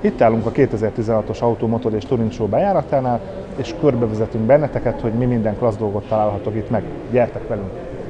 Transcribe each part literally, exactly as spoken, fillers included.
Itt állunk a kétezer-tizenhatos Autó, Motor és Touring Show bejáratánál, és körbevezetünk benneteket, hogy mi minden klassz dolgot találhatok itt meg. Gyertek velünk!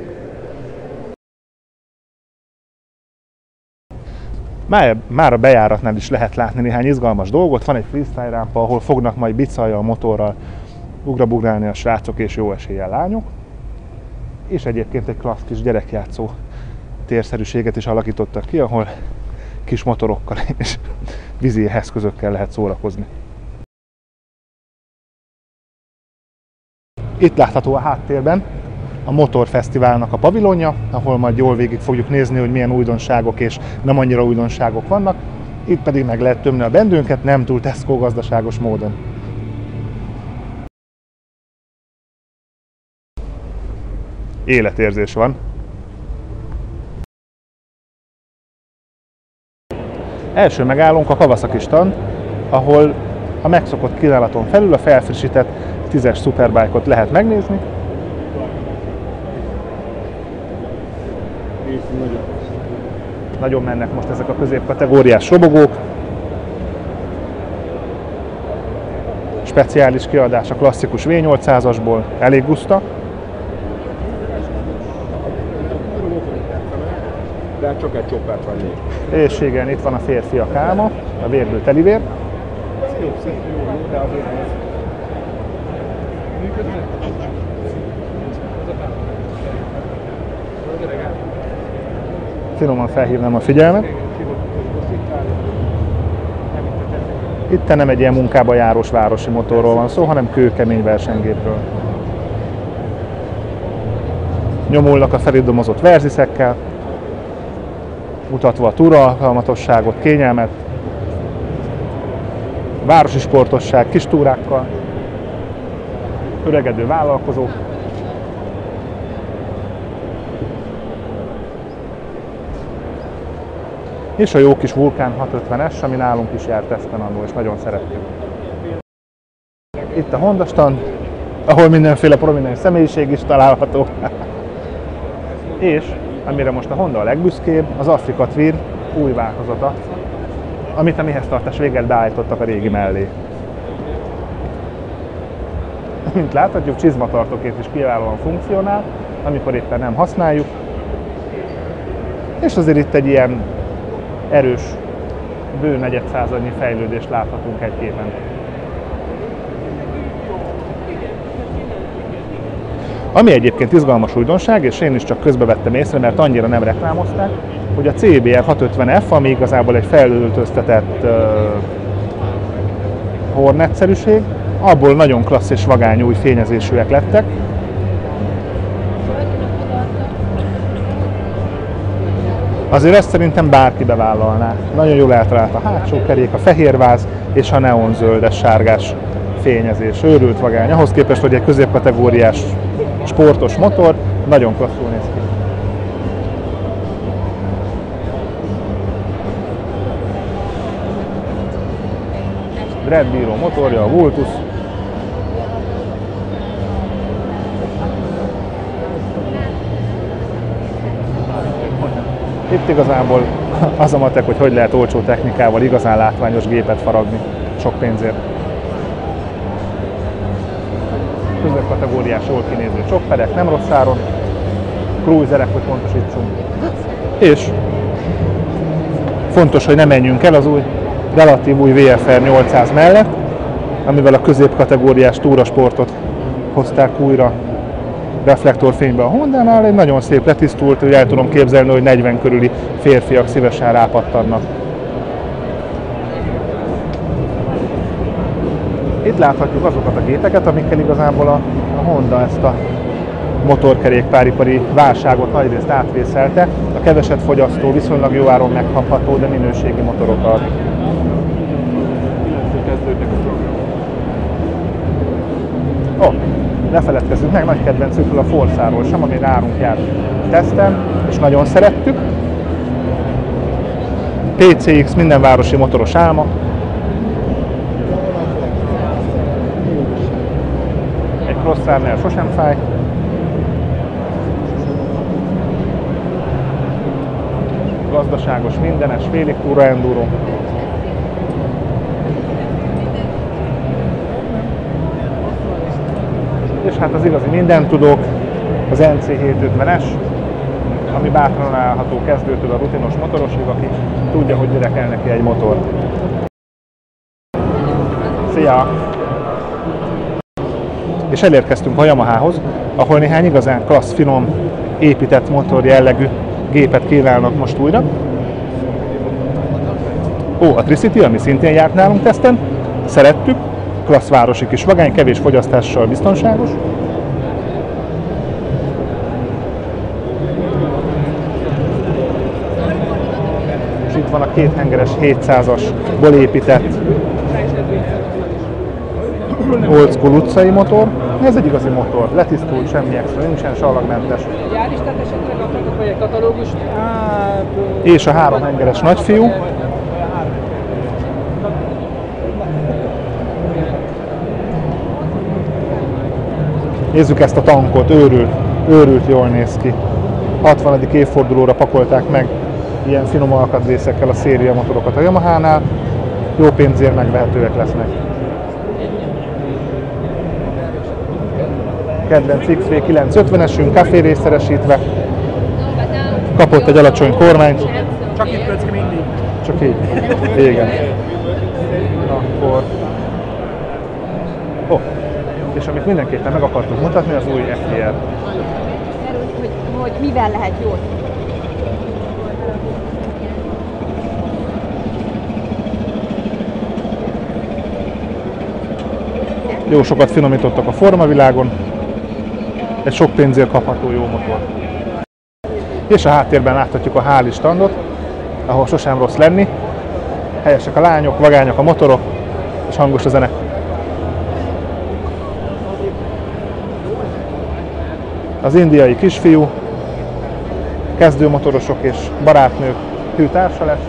Már, már a bejáratnál is lehet látni néhány izgalmas dolgot. Van egy freestyle rámpa, ahol fognak majd bicajjal, motorral ugrabugrálni a srácok és jó eséllyel lányok. És egyébként egy klassz kis gyerekjátszó térszerűséget is alakítottak ki, ahol kis motorokkal és vízi eszközökkel lehet szórakozni. Itt látható a háttérben a Motorfesztiválnak a pavilonja, ahol majd jól végig fogjuk nézni, hogy milyen újdonságok és nem annyira újdonságok vannak. Itt pedig meg lehet tömni a bendőnket, nem túl Tesco gazdaságos módon. Életérzés van. Első megállónk a Kawasaki stand, ahol a megszokott kínálaton felül a felfrissített tízes Superbike-ot lehet megnézni. Nagyon mennek most ezek a középkategóriás robogók. Speciális kiadás a klasszikus vé nyolcszázasból, elég guszta. De csak egy csoppát venni. És igen, itt van a férfiak álma, a vérből telivér. Finoman felhívnám a figyelmet. Itt nem egy ilyen munkába járós városi motorról van szó, hanem kőkemény versenygépről. Nyomulnak a felidomozott verziszekkel, mutatva a túraalkalmatosságot, kényelmet, városi sportosság, kis túrákkal, öregedő vállalkozók. És a jó kis Vulcan hatszázötvenes, ami nálunk is járt teszten annól, és nagyon szeretjük. Itt a Honda stand, ahol mindenféle prominens személyiség is található. És amire most a Honda a legbüszkébb, az Africa Twin új változata, amit a mihez tartás véget beállítottak a régi mellé. Mint láthatjuk, csizmatartóként is kiválóan funkcionál, amikor éppen nem használjuk. És azért itt egy ilyen erős, bő negyedszázadnyi fejlődést láthatunk egy képen. Ami egyébként izgalmas újdonság, és én is csak közbevettem észre, mert annyira nem reklámozták, hogy a cé bé er hatszázötven ef, ami igazából egy felöltöztetett uh, Hornet-szerűség, abból nagyon klassz és vagány új fényezésűek lettek. Azért ezt szerintem bárki bevállalná. Nagyon jól eltalált a hátsó kerék, a fehérváz és a neonzöldes sárgás fényezés. Őrült vagány. Ahhoz képest, hogy egy középkategóriás sportos motor, nagyon klasszul néz ki. Dread bíró motorja, a Vultus. Itt igazából az a matek, hogy hogy lehet olcsó technikával igazán látványos gépet faragni sok pénzért. Középkategóriás, jól kinéző chopperek, nem rossz áron, cruiserek, hogy pontosítsunk. És fontos, hogy ne menjünk el az új, relatív új vé ef er nyolcszáz mellett, amivel a középkategóriás túrasportot hozták újra reflektorfénybe a Hondánál. Egy nagyon szép letisztult, hogy el tudom képzelni, hogy negyven körüli férfiak szívesen rápattannak. Itt láthatjuk azokat a gépeket, amikkel igazából a, a Honda ezt a motorkerékpáripari válságot nagyrészt átvészelte. A keveset fogyasztó, viszonylag jó áron megkapható, de minőségi motorokat. Ó, oh, ne feledkezzünk meg nagy kedvencükről, a Forzáról sem, ami nálunk járt teszten, és nagyon szerettük. pé cé iksz minden városi motoros álma. Egy Crossarnél sosem fáj. Gazdaságos, mindenes, félig túra enduro. És hát az igazi mindentudók, az N C hétszázötvenes, ami bátran állható kezdőtől a rutinos motorosig, aki tudja, hogy mire kell neki egy motor. Szia! És elérkeztünk a Yamahához, ahol néhány igazán klassz, finom, épített motor jellegű gépet kínálnak most újra. Ó, a Tricity, ami szintén járt nálunk teszten, szerettük, klassz városi kis vagány, kevés fogyasztással biztonságos. És itt van a kéthengeres hétszázasból épített old school utcai motor. Ez egy igazi motor, letisztult, semmi extra, nincsen sallagmentes. És a három hengeres nagyfiú. Nézzük ezt a tankot, őrült, őrült jól néz ki. hatvanadik évfordulóra pakolták meg ilyen finom alkatrészekkel a széria motorokat a Yamahánál. Jó pénzért megvehetőek lesznek. Kedvenc X V kilencszázötvenesünk, kaférészeresítve. Kapott egy alacsony kormányt. Csak itt kötsz ki mindig. Csak így. Igen. Akkor... Oh. És amit mindenképpen meg akartuk mutatni, az új F D R. Hogy, hogy mivel lehet jó. Jó sokat finomítottak a formavilágon. Egy sok pénzért kapható jó motor. És a háttérben láthatjuk a Harley standot, ahol sosem rossz lenni. Helyesek a lányok, vagányok a motorok, és hangos a zene. Az indiai kisfiú, kezdőmotorosok és barátnők hű társa lesz.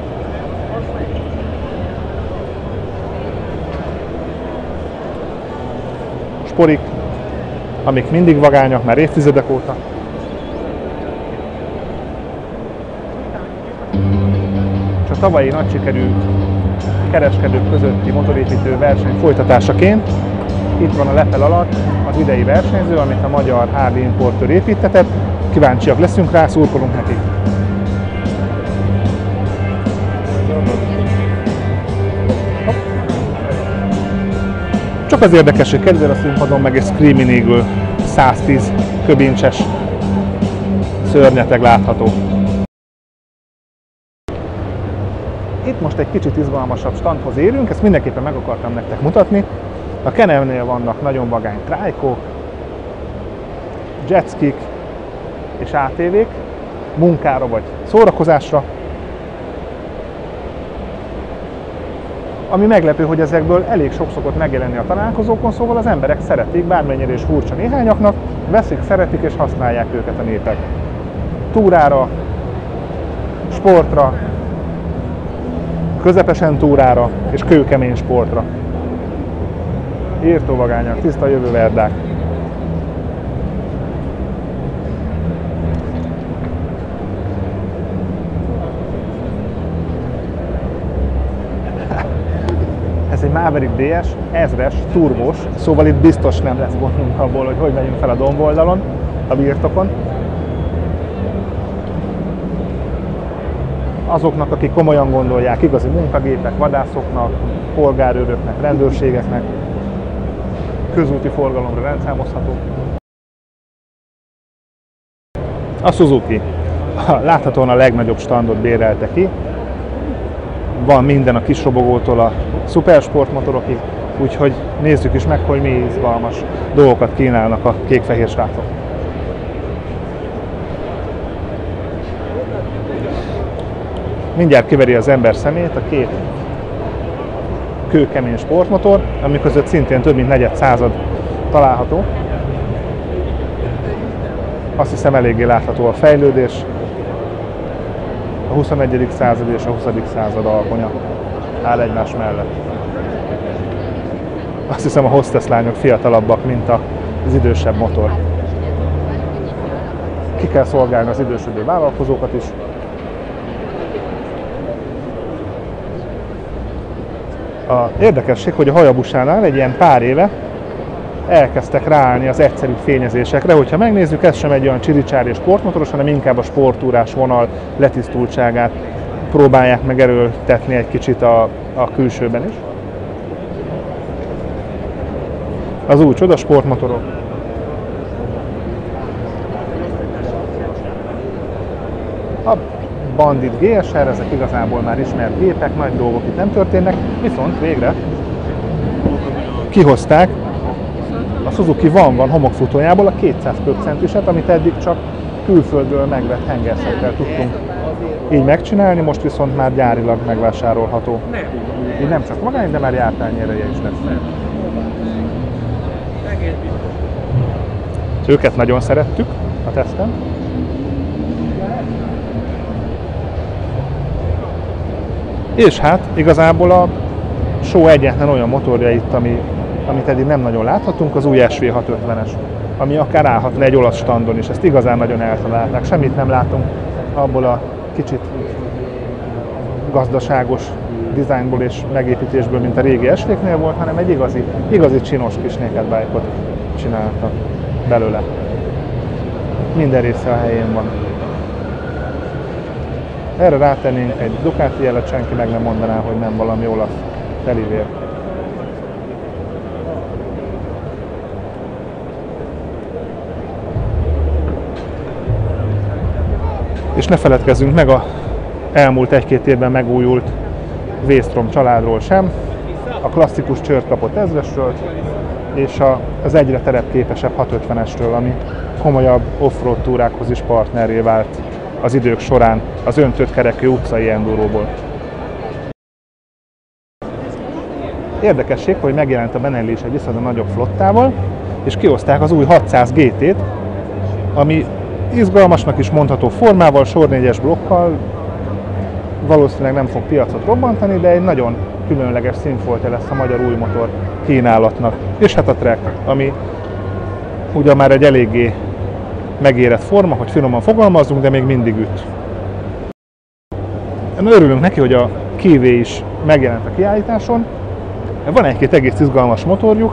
Sporik, amik mindig vagányak, már évtizedek óta. És a tavalyi nagy sikerű kereskedők közötti motorépítő verseny folytatásaként itt van a lepel alatt az idei versenyző, amit a magyar Harley importőr építtetett. Kíváncsiak leszünk rá, szurkolunk nekik. Csak az érdekes, hogy kedvér a színpadon meg egy Screaming Eagle száztíz köbincses szörnyeteg látható. Itt most egy kicsit izgalmasabb standhoz érünk, ezt mindenképpen meg akartam nektek mutatni. A Can-Am-nél vannak nagyon vagány trájkók, jetskik és á té vék, munkára vagy szórakozásra. Ami meglepő, hogy ezekből elég sok szokott megjelenni a találkozókon, szóval az emberek szeretik, bármennyire is furcsa néhányaknak, veszik, szeretik és használják őket a népek. Túrára, sportra, közepesen túrára és kőkemény sportra. Írtóvagányak, tiszta jövőverdák. Ez egy Maverick dé es, ezres, turbós, szóval itt biztos nem lesz gondunk abból, hogy hogy megyünk fel a domboldalon, a birtokon. Azoknak, akik komolyan gondolják, igazi munkagépek, vadászoknak, polgárőröknek, rendőrségeknek, közúti forgalomra rendszámozható. A Suzuki láthatóan a legnagyobb standot bérelte ki. Van minden a kis robogótól a szupersportmotorokig, úgyhogy nézzük is meg, hogy mi izgalmas dolgokat kínálnak a kék-fehér srácok. Mindjárt kiveri az ember szemét a két kőkemény sportmotor, ami között szintén több mint negyed század található. Azt hiszem eléggé látható a fejlődés. A huszonegyedik század és a huszadik század alkonya áll egymás mellett. Azt hiszem a hostess lányok fiatalabbak, mint az idősebb motor. Ki kell szolgálni az idősödő vállalkozókat is. A érdekesség, hogy a Hayabusánál egy ilyen pár éve elkezdtek ráállni az egyszerű fényezésekre. Hogyha megnézzük, ez sem egy olyan csiricsári sportmotoros, hanem inkább a sportúrás vonal letisztultságát próbálják meg erőltetni egy kicsit a, a külsőben is. Az új csoda sportmotorok. A Bandit gé es er, ezek igazából már ismert gépek, nagy dolgok itt nem történnek, viszont végre kihozták a Suzuki Van Van homokfutójából a kétszáz köbcentiset, amit eddig csak külföldről megvett hengerszekkel tudtunk így megcsinálni, most viszont már gyárilag megvásárolható. Így nem csak magány, de már jártányereje is lesz. Őket nagyon szerettük a teszten. És hát igazából a show egyetlen olyan motorja itt, ami, amit eddig nem nagyon láthatunk, az új es vé hatszázötvenes, ami akár állhatna egy olasz standon is, ezt igazán nagyon eltalálták. Semmit nem látunk abból a kicsit gazdaságos dizájnból és megépítésből, mint a régi es véknél volt, hanem egy igazi, igazi csinos kis naked bike-ot csináltak belőle. Minden része a helyén van. Erre rátennénk egy Ducati jelet, senki meg nem mondaná, hogy nem valami olasz telivér. És ne feledkezzünk meg a elmúlt egy-két évben megújult V-Strom családról sem, a klasszikus csört kapott ezresről, és az egyre terepképesebb hatszázötvenesről, ami komolyabb off-road túrákhoz is partnerré vált az idők során az öntött kerekű utcai enduróból. Érdekesség, hogy megjelent a Benelli is egy viszonylag nagyobb flottával, és kihozták az új hatszáz gé té-t, ami izgalmasnak is mondható formával, sor négyes blokkal, valószínűleg nem fog piacot robbantani, de egy nagyon különleges színfoltja lesz a magyar új motor kínálatnak. És hát a Trek, ami ugye már egy eléggé megérett forma, hogy finoman fogalmazzunk, de még mindig üt. Örülünk neki, hogy a Kiwi is megjelent a kiállításon. Van egy-két egész izgalmas motorjuk,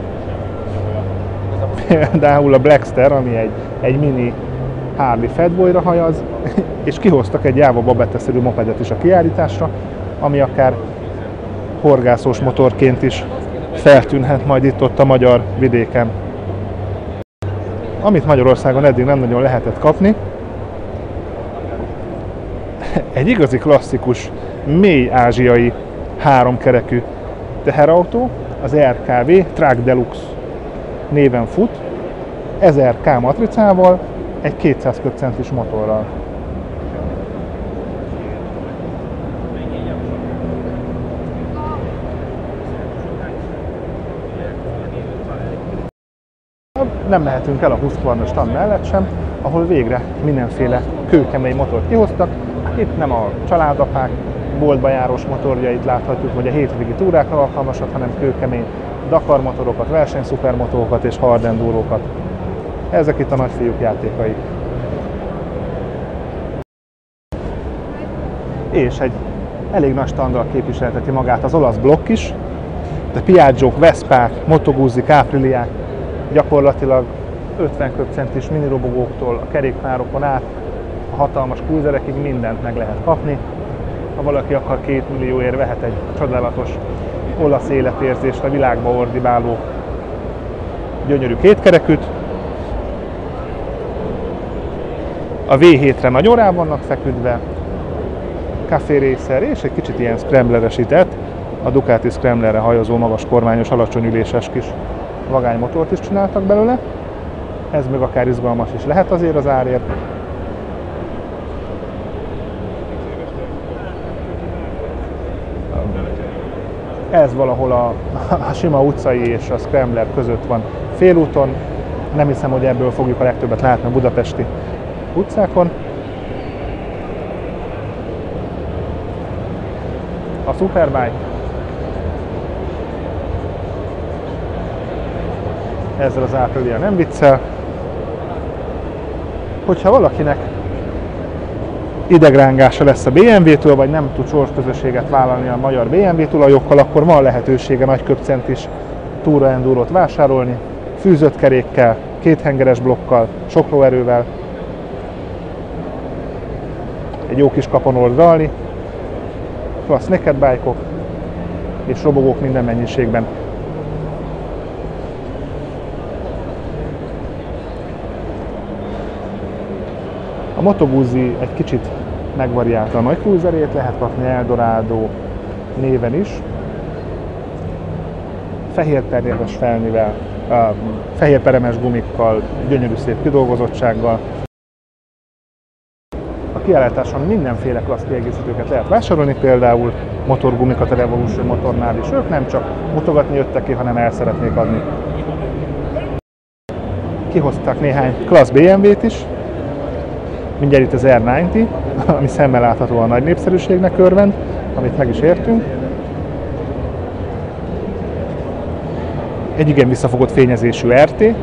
például a Blackster, ami egy, egy mini Harley Fatboyra hajaz, és kihoztak egy Java Babette-szerű mopedet is a kiállításra, ami akár horgászós motorként is feltűnhet majd itt-ott a magyar vidéken. Amit Magyarországon eddig nem nagyon lehetett kapni, egy igazi klasszikus, mély ázsiai háromkerekű teherautó, az er ká vé Truck Deluxe néven fut, ezer ká matricával, egy kétszáz köbcentis motorral. Nem mehetünk el a Husqvarna stand mellett sem, ahol végre mindenféle kőkemény motort kihoztak. Itt nem a családapák boltba járós motorjait láthatjuk, vagy a hétvégi túrákra alkalmasat, hanem kőkemény Dakar motorokat, versenyszupermotorokat és hard endurókat. Ezek itt a nagyfiúk játékai. És egy elég nagy standard képviselteti magát az olasz blokk is, de Piaggiók, Vespák, Moto Guzzik, Apriliák, gyakorlatilag ötven köbcentis minirobogóktól a kerékpárokon át a hatalmas cruiserekig mindent meg lehet kapni. Ha valaki akar két millióért, vehet egy csodálatos olasz életérzést, a világba ordibáló gyönyörű kétkerekűt. A vé hétre nagyon rá vannak feküdve, Café Racer és egy kicsit ilyen scrambleresített, a Ducati Scramblerre hajazó magas kormányos, alacsony üléses kis vagánymotort is csináltak belőle. Ez még akár izgalmas is lehet azért az árért. Ez valahol a, a sima utcai és a Scrambler között van félúton. Nem hiszem, hogy ebből fogjuk a legtöbbet látni a budapesti utcákon. A Superbike. Ezzel az Aprilia nem viccel. Hogyha valakinek idegrángása lesz a bé em vé-től, vagy nem tud sorsközösséget vállalni a magyar bé em vé tulajokkal, akkor van lehetősége nagy köbcentis túra endurót vásárolni. fűzött kerékkel, kéthengeres blokkal, sok lóerővel, egy jó kis kapanol rally, klassz naked bike-ok és robogók minden mennyiségben. A Moto Guzzi egy kicsit megvariálta a nagy cruiserét, lehet kapni Eldorado néven is. Fehér terjedes felnivel, uh, fehér peremes gumikkal, gyönyörű szép kidolgozottsággal. A kiállításon mindenféle klassz kiegészítőket lehet vásárolni, például motorgumikat a Revolution motornál is. Ők nem csak mutogatni jöttek ki, hanem el szeretnék adni. Kihozták néhány klassz bé em vét is. Mindjárt itt az er kilencven, ami szemmel láthatóan nagy népszerűségnek örvend, amit meg is értünk. Egy igen visszafogott fényezésű er té,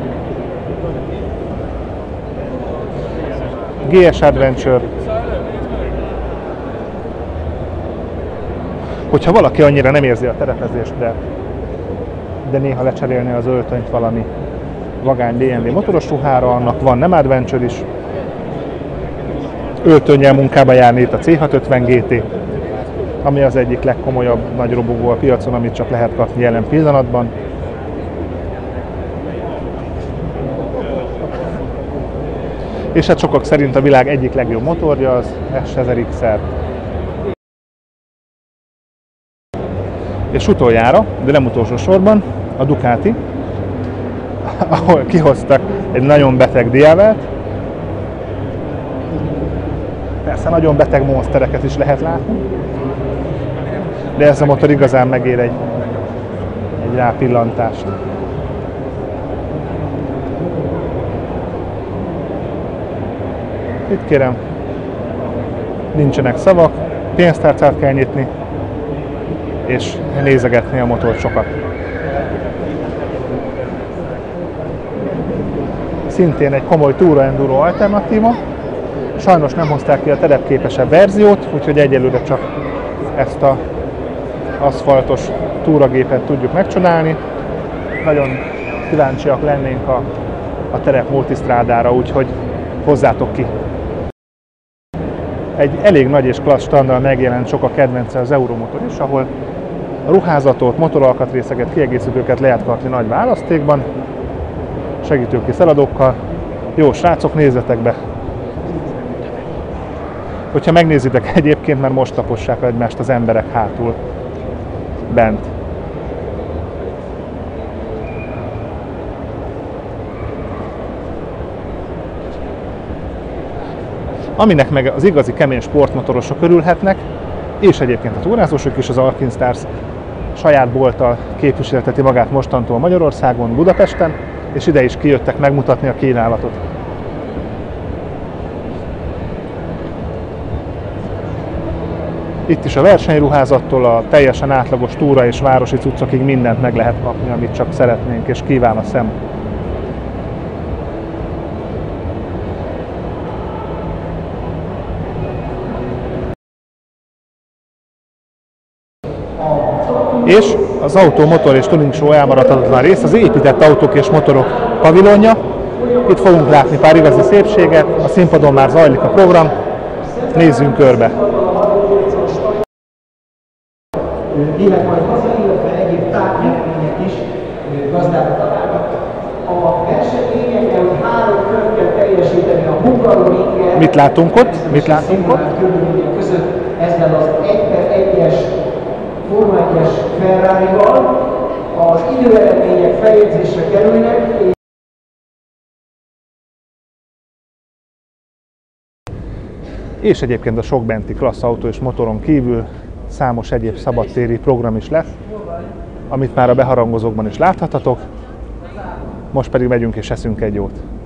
gé es Adventure. Hogyha valaki annyira nem érzi a terepezést, de, de néha lecserélne az öltönyt valami vagány bé em vé motoros ruhára, annak van nem Adventure is. Öltönnyel munkába járni itt a cé hatszázötven gé té, ami az egyik legkomolyabb nagy robogó a piacon, amit csak lehet kapni jelen pillanatban. És hát sokak szerint a világ egyik legjobb motorja az es ezer iksz er. És utoljára, de nem utolsó sorban, a Ducati, ahol kihoztak egy nagyon beteg diávelt. Persze nagyon beteg monstereket is lehet látni, de ez a motor igazán megér egy, egy rápillantást. Itt kérem, nincsenek szavak, pénztárcát kell nyitni, és nézegetni a motort sokat. Szintén egy komoly Tourer Enduro alternatíva. Sajnos nem hozták ki a terepképesebb verziót, úgyhogy egyelőre csak ezt az aszfaltos túragépet tudjuk megcsodálni. Nagyon kíváncsiak lennénk a, a terep multisztrádára, úgyhogy hozzátok ki. Egy elég nagy és klassz standal megjelent sok a kedvence az Euromotor is, ahol ruházatot, motoralkatrészeket, kiegészítőket lehet kapni nagy választékban, segítőkész eladókkal. Jó srácok, nézzetek be! Hogyha megnézitek egyébként, mert most tapossák egymást az emberek hátul bent. Aminek meg az igazi kemény sportmotorosok örülhetnek, és egyébként a túrázósok is, az Alpine Stars saját bolttal képviselteti magát mostantól Magyarországon, Budapesten, és ide is kijöttek megmutatni a kínálatot. Itt is a versenyruházattól a teljesen átlagos túra és városi cuccokig mindent meg lehet kapni, amit csak szeretnénk, és kíván a szem. És az Autó, Motor és Tuning Show elmaradhatatlan rész, az épített autók és motorok pavilonja. Itt fogunk látni pár igazi szépséget, a színpadon már zajlik a program, nézzünk körbe! Német majd haza, illetve egyéb tápnyeremények is gazdák találnak. A verseny lényege, hogy három kört kell teljesíteni a Hungaroringen. Mit látunk ott? Mit látunk ott? Körülmények között ezzel az egy per egyes Forma egyes Ferrari-val az időeredmények feljegyzésre kerülnek. És egyébként a sok benti klassz autó és motoron kívül számos egyéb szabadtéri program is lesz, amit már a beharangozókban is láthatatok. Most pedig megyünk és eszünk egy jót.